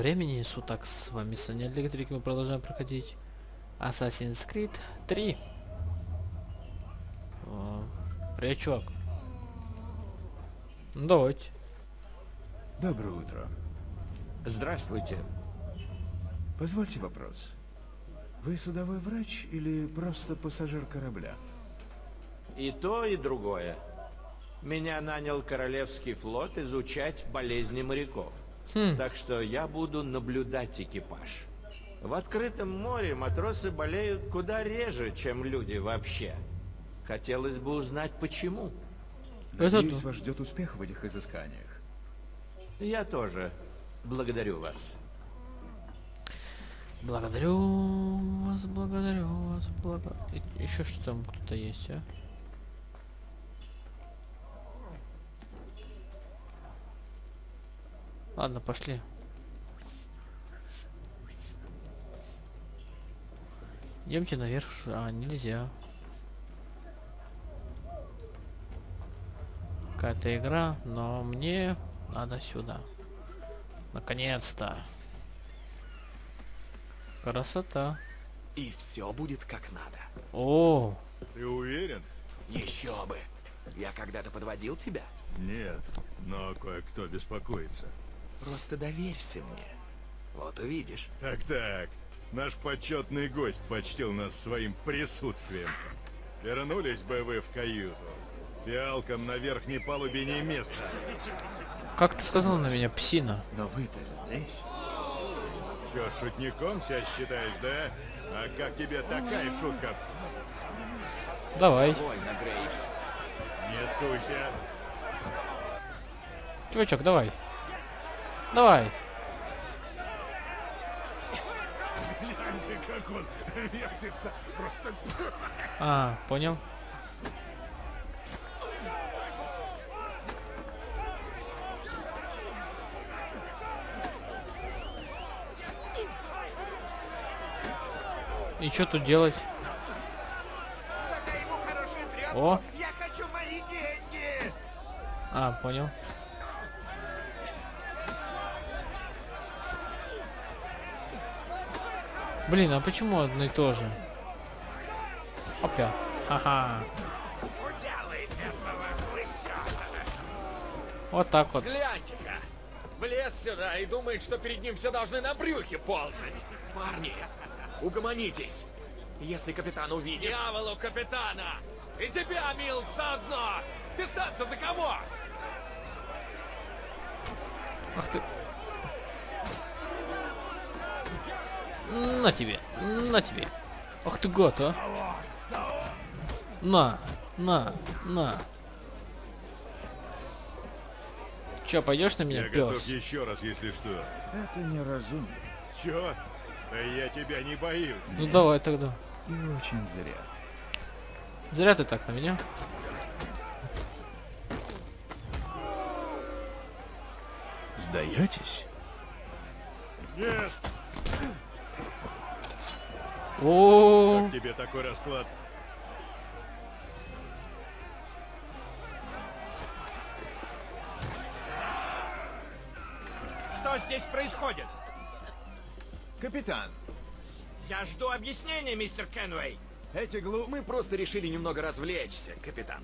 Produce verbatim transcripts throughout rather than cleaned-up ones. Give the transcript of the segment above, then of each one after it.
времени суток, с вами Соня Электрик, мы продолжаем проходить Assassin's Creed три. О, привет, чувак. Ну, давайте. Доброе утро. Здравствуйте. Позвольте вопрос. Вы судовой врач или просто пассажир корабля? И то, и другое. Меня нанял Королевский флот изучать болезни моряков. Хм. Так что я буду наблюдать экипаж. В открытом море матросы болеют куда реже, чем люди вообще. Хотелось бы узнать, почему. Надеюсь, вас ждет успех в этих изысканиях. Я тоже. Благодарю вас. Благодарю вас, благодарю вас, благо... И- Еще что там кто-то есть, а? Ладно, пошли. Идемте наверх. ш- А, нельзя. Какая-то игра, но мне надо сюда. Наконец-то. Красота. И все будет как надо. О, Ты уверен? Еще бы. Я когда-то подводил тебя. Нет, но кое-кто беспокоится. Просто доверься мне. Вот увидишь. Так-так, наш почетный гость почтил нас своим присутствием. Вернулись бы вы в каюту. Фиалкам на верхней палубе не место. как ты сказал на меня, псина? Но вы-то здесь. Чё, шутником себя считаешь, да? А как тебе такая шутка? Давай. Вольно, Грейвс. Не суйся. Чувачок, давай. Давай. Гляньте, как он вертится. Просто... А, понял. И что тут делать? Задай ему хорошую трёпку. О, Я хочу мои деньги! а, понял. Блин, а почему одно и то же? Опя. Ха-ха. Уделай этого хлыща! Вот так вот. Гляньте-ка! Влез сюда и думает, что перед ним все должны на брюхе ползать. Парни, угомонитесь. Если капитан увидит... Дьяволу капитана! И тебя, Мил, заодно! Ты сам-то за кого? Ах ты. На тебе. На тебе. Ах ты гад, а. На. На. На. Че, пойдешь на меня, Я готов пес? еще раз, если что. Это неразумно. Чё? Да я тебя не боюсь. Ну давай тогда. И очень зря. Зря ты так на меня. Сдаетесь? Нет! О, Как тебе такой расклад? Что здесь происходит? Капитан, Я жду объяснения, мистер Кенуэй. эти глу... Мы просто решили немного развлечься, капитан.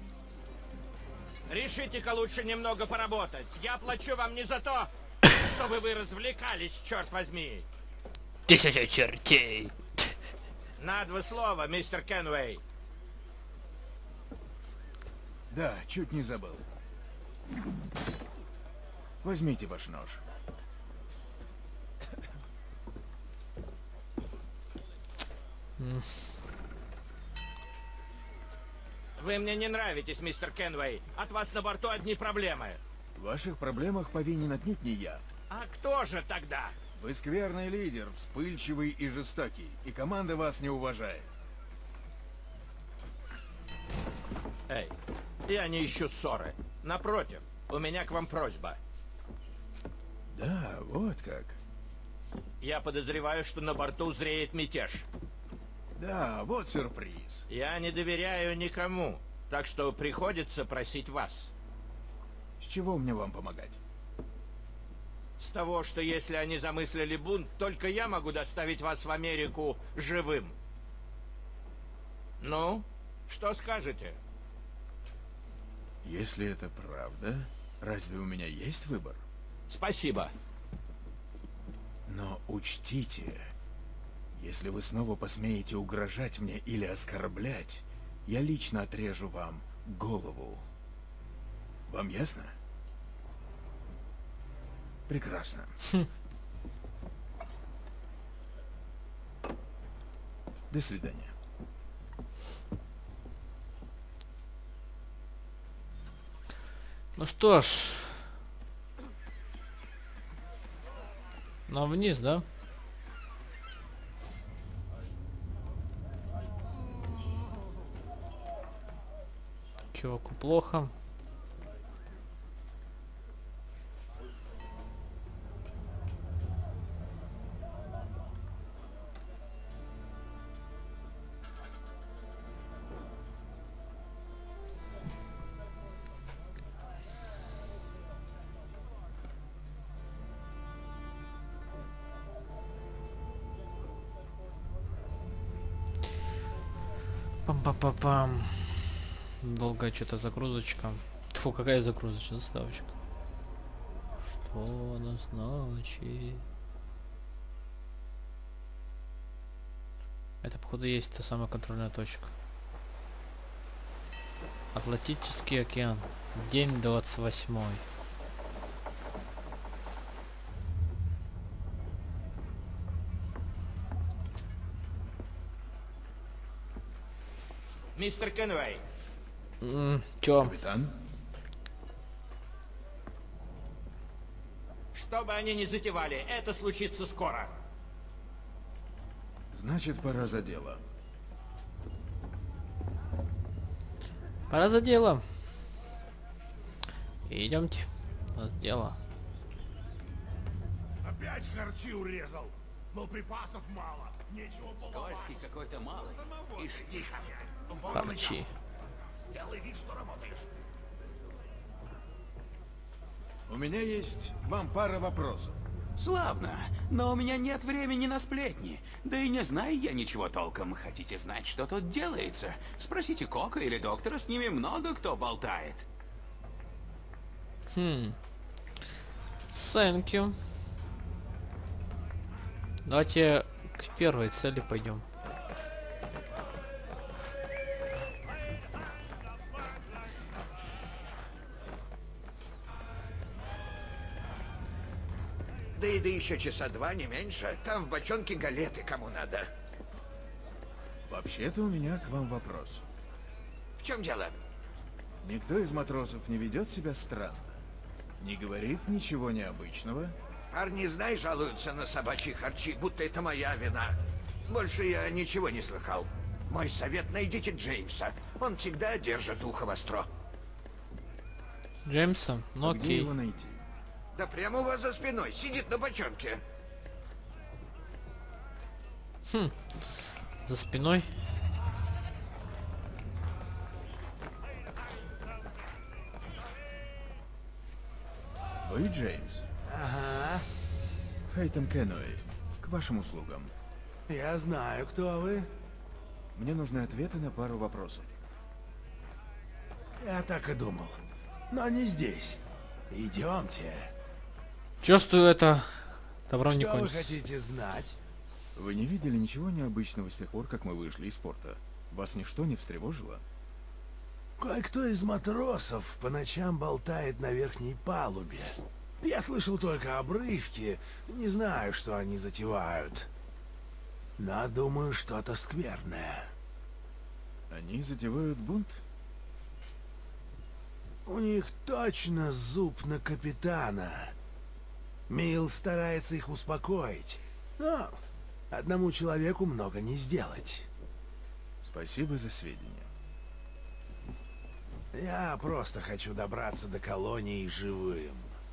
Решите-ка лучше немного поработать. Я плачу вам не за то, чтобы вы развлекались, черт возьми. тысяча чертей. На два слова, мистер Кенуэй. Да, чуть не забыл. Возьмите ваш нож. Вы мне не нравитесь, мистер Кенуэй. От вас на борту одни проблемы. В ваших проблемах повинен отнюдь не я. А кто же тогда? Вы скверный лидер, вспыльчивый и жестокий, и команда вас не уважает. Эй, я не ищу ссоры. Напротив, у меня к вам просьба. Да, вот как. Я подозреваю, что на борту зреет мятеж. Да, вот сюрприз. Я не доверяю никому, так что приходится просить вас. С чего мне вам помогать? С того, что если они замыслили бунт, только я могу доставить вас в Америку живым. Ну, что скажете? Если это правда, разве у меня есть выбор? Спасибо. Но учтите, если вы снова посмеете угрожать мне или оскорблять, я лично отрежу вам голову. Вам ясно? Прекрасно. До свидания. Ну что ж. Нам вниз, да? Чуваку плохо. Пам-пам-пам-пам. Долгая что-то загрузочка. Фу, какая загрузочка, заставочка. Что она значит? Это, походу, есть та самая контрольная точка. Атлантический океан. День двадцать восьмой. Мистер Кенвей, М, Чё? Капитан? что бы они ни затевали, это случится скоро. Значит, пора за дело. Пора за дело. Идемте. У нас дело. Опять харчи урезал. Мол, припасов мало. Нечего баловать. Скользкий какой-то малый. Ишь, тихо. Харчи. Сделай вид, что работаешь. У меня есть к вам пара вопросов. Славно, но у меня нет времени на сплетни. Да и не знаю я ничего толком. Хотите знать, что тут делается? Спросите Кока или доктора, с ними много кто болтает. Хм. Thank you. Давайте к первой цели пойдем. Да и да еще часа два, не меньше. Там в бочонке галеты кому надо. Вообще-то у меня к вам вопрос. В чем дело? Никто из матросов не ведет себя странно? Не говорит ничего необычного? Парни, знаешь, жалуются на собачьи харчи, будто это моя вина. Больше я ничего не слыхал. Мой совет — найдите Джеймса. Он всегда держит ухо востро. Джеймса? Ну А где окей. его найти? Да прямо у вас за спиной, сидит на бочонке. За спиной. Вы Джеймс? Ага, Хейтон Кенуэй. К вашим услугам. я знаю, кто вы. Мне нужны ответы на пару вопросов. Я так и думал. Но не здесь. Идемте. Чувствую, это добром не Что вы кончится. хотите знать? Вы не видели ничего необычного с тех пор, как мы вышли из порта? Вас ничто не встревожило? Кое-кто из матросов по ночам болтает на верхней палубе. Я слышал только обрывки, не знаю, что они затевают. Но думаю, что-то скверное. Они затевают бунт? У них точно зуб на капитана. Мил старается их успокоить. Но одному человеку много не сделать. Спасибо за сведения. Я просто хочу добраться до колонии живым.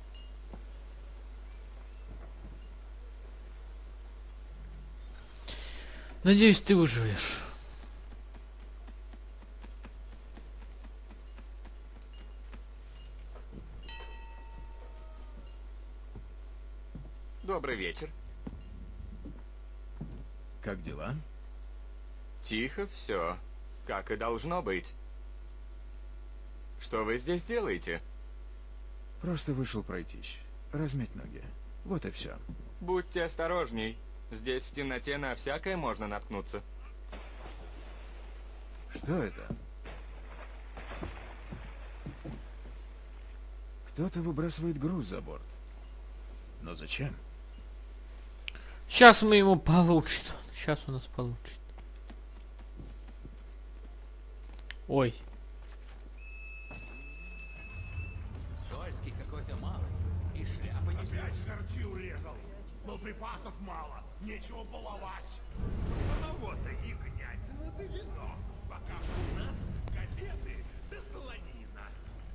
Надеюсь, ты выживешь. Добрый вечер. Как дела? Тихо все, как и должно быть. Что вы здесь делаете? Просто вышел пройтись. Размять ноги. Вот и все. Будьте осторожней. Здесь в темноте на всякое можно наткнуться. Что это? Кто-то выбрасывает груз за борт. Но зачем? Сейчас мы ему получим. Сейчас у нас получит. Ой. Скользкий какой-то малый. И шляпа не Опять харчи урезал. Но припасов мало. Нечего баловать. Ну вот и гнять на вино. Пока у нас галеты да солонина.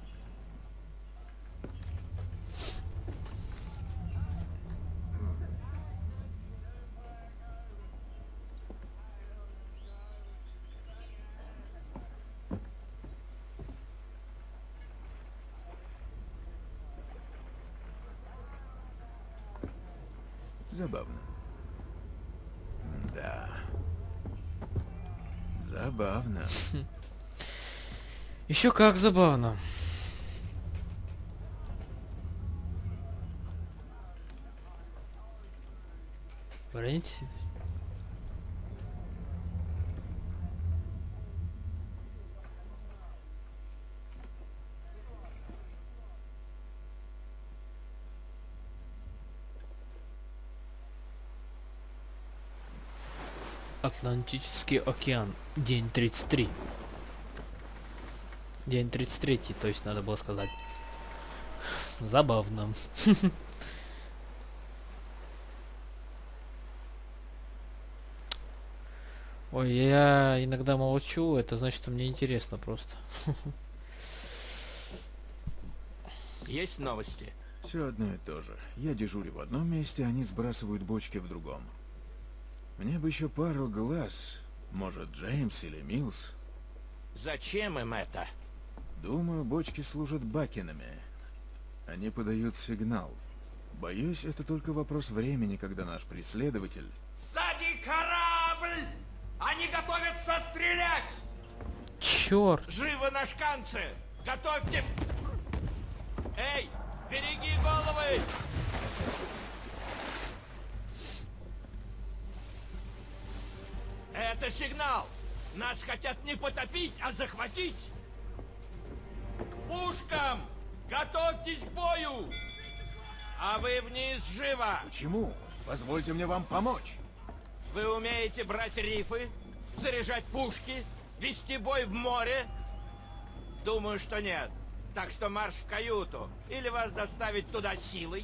Забавно. Да. Забавно. Еще как забавно. Броните себя. Атлантический океан. День тридцать три. День тридцать три, то есть надо было сказать. Забавно. Ой, я иногда молчу, это значит, что мне интересно просто. Есть новости? Все одно и то же. Я дежурю в одном месте, они сбрасывают бочки в другом. Мне бы еще пару глаз. Может, Джеймс или Милс. Зачем им это? Думаю, бочки служат бакенами. Они подают сигнал. Боюсь, это только вопрос времени, когда наш преследователь... Сзади корабль! Они готовятся стрелять! Черт! Живо на шканцы! Готовьте... Эй, береги головы! Это сигнал! Нас хотят не потопить, а захватить! К пушкам! Готовьтесь к бою! А вы вниз живо! Почему? Позвольте мне вам помочь. Вы умеете брать рифы, заряжать пушки, вести бой в море? Думаю, что нет. Так что марш в каюту. Или вас доставить туда силой.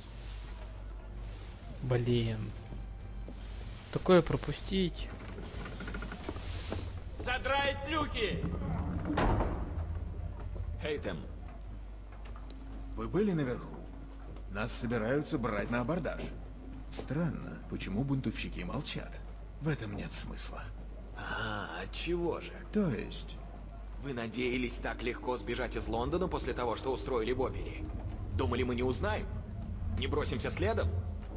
Блин. Такое пропустить. Задраить люки! Хейтем, Вы были наверху? Нас собираются брать на абордаж. Странно, почему бунтовщики молчат? В этом нет смысла. А, отчего же? То есть... Вы надеялись так легко сбежать из Лондона после того, что устроили в опере? Думали, мы не узнаем? Не бросимся следом?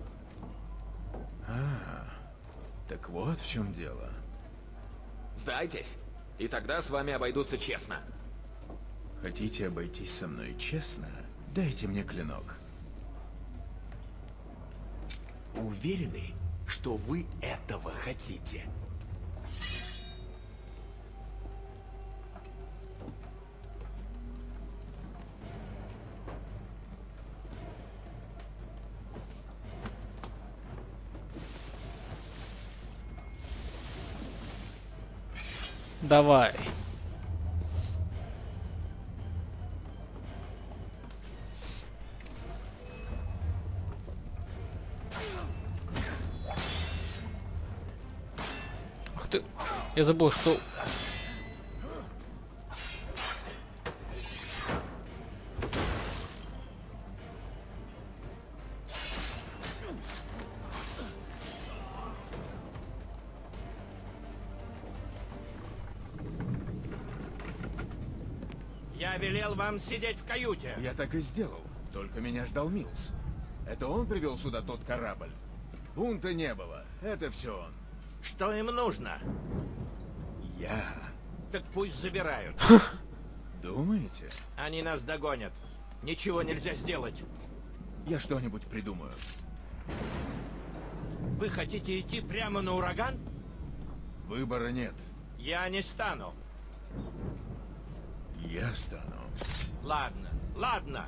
А, так вот в чем дело. Сдайтесь, и тогда с вами обойдутся честно. Хотите обойтись со мной честно? Дайте мне клинок. Уверены, что вы этого хотите? Давай. Ах ты. Я забыл, что... Я велел вам сидеть в каюте. Я так и сделал. Только меня ждал Милс. Это он привел сюда тот корабль. Бунта не было. Это все он. Что им нужно? Я. Так пусть забирают. Думаете? Они нас догонят. Ничего нельзя сделать. Я что-нибудь придумаю. Вы хотите идти прямо на ураган? Выбора нет. Я не стану. Я стану. Ладно, ладно.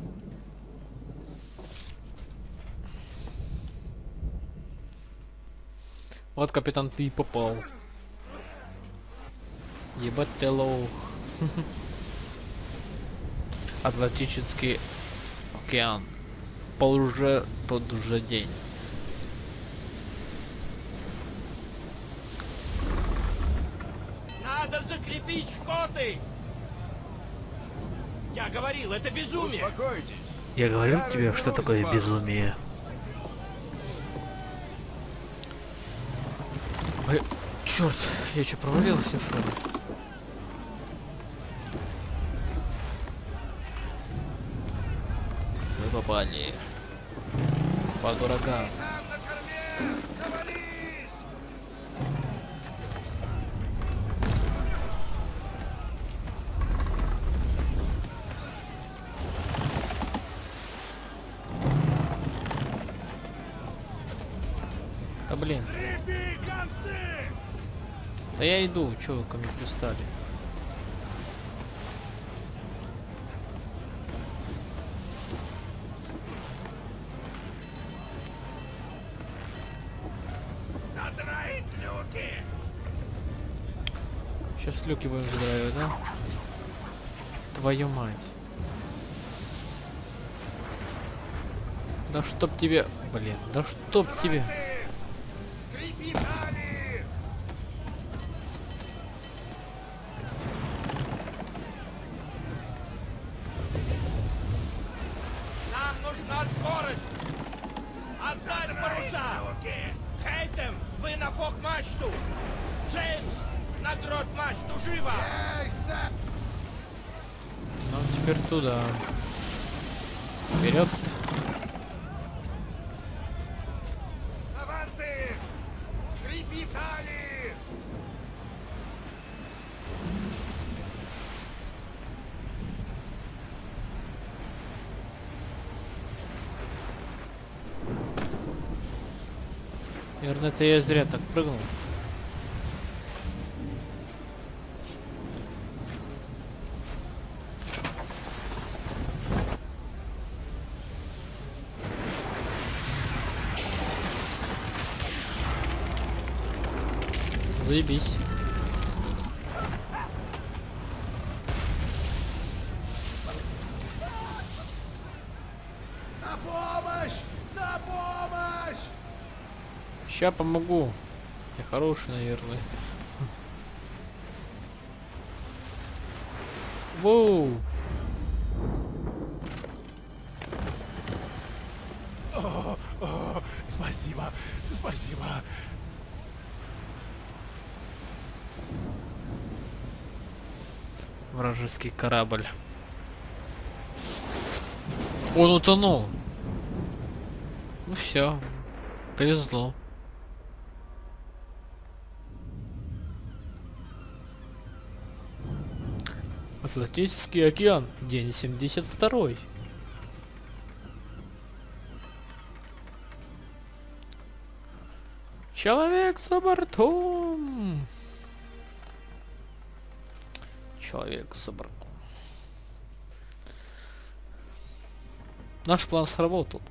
Вот, капитан, ты и попал. Ебать ты лох. Атлантический океан. Пол уже тот уже день. Надо закрепить шкоты! Я говорил, это безумие! Успокойтесь. Я говорил Я тебе, что разберусь такое с вами. безумие. Ой, черт, я что, провалился, что ли? Вы попали под ураган. Да блин. Да я иду, чё вы ко мне пристали? Надраить люки! Сейчас люки будем задраивать, да? Твою мать. Да чтоб тебе... Блин, да чтоб тебе... Крепитали! Нам нужна скорость! Отдать паруса! Хейтем, вы на фок-мачту! Джеймс, на грот-мачту, живо! Нам теперь туда. Вперед. Аванты! Крепитали! Наверное, это я зря так прыгнул. Заебись. На помощь! На помощь! Ща помогу. Я хороший, наверное. Воу. О, о, спасибо, спасибо. Вражеский корабль. Он утонул. Ну все. Повезло. Атлантический океан. День семьдесят второй. Человек за бортом. Человек за бортом. Наш план сработал.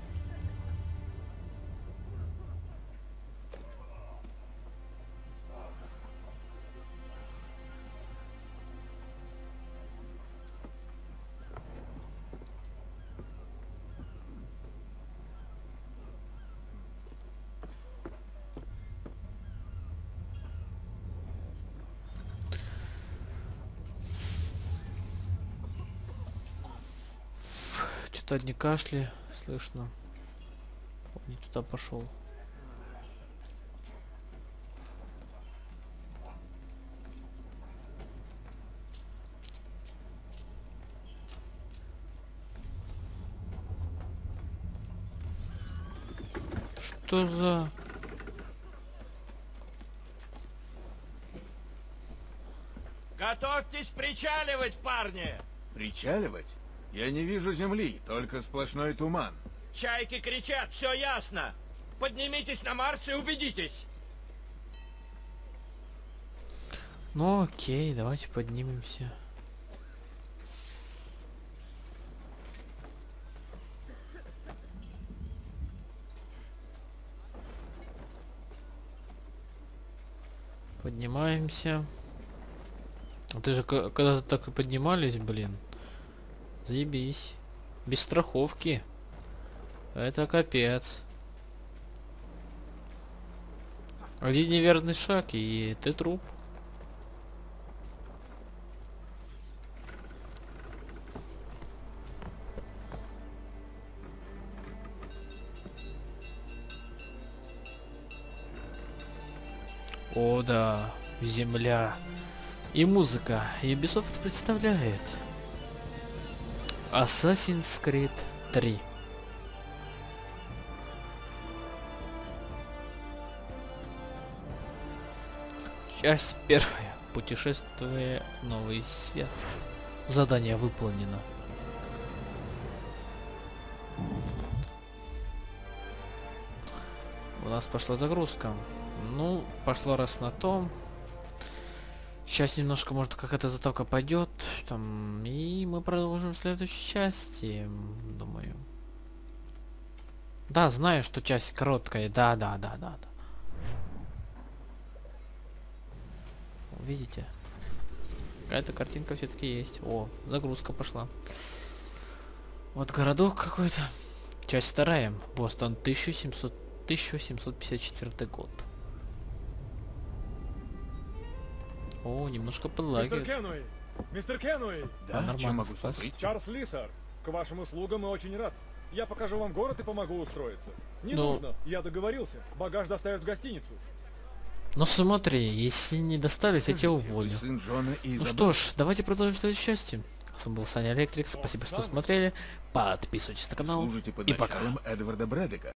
Что-то одни кашли слышно. Он не туда пошел. Что за... Готовьтесь причаливать, парни! Причаливать? Я не вижу земли, только сплошной туман. Чайки кричат, все ясно. Поднимитесь на Марс и убедитесь. Ну окей, давайте поднимемся. Поднимаемся. А ты же к- когда-то так и поднимались, блин. Заебись. Без страховки. Это капец. Один неверный шаг, и ты труп. О да, земля. И музыка. Ubisoft представляет Assassin's Creed три. Часть первая. Путешествие в новый свет. Задание выполнено. У нас пошла загрузка. Ну, пошло раз на то. Сейчас немножко, может, какая-то затавка пойдет. Там, и мы продолжим в следующей части, думаю. Да, знаю, что часть короткая. Да, да, да, да, да. Видите? Какая-то картинка все-таки есть. О, загрузка пошла. Вот городок какой-то. Часть вторая. Бостон, тысяча семьсот пятьдесят четвёртый год. О, немножко Мистер подлагивает. Кенуэй! Мистер Кенуэй! Да, нормально, чем могу спас. служить? Чарльз Лисар, к вашим услугам и очень рад. Я покажу вам город и помогу устроиться. Не Ну- нужно, я договорился. Багаж доставят в гостиницу. Ну смотри, если не доставить, я тебя Скажите, вы уволю. сын Джона и Ну Изабеллы? что ж, давайте продолжим в следующей части. С вами был Саня Электрик. Спасибо, что смотрели. Подписывайтесь на канал. Служите под И пока. началом Эдварда Брэдека.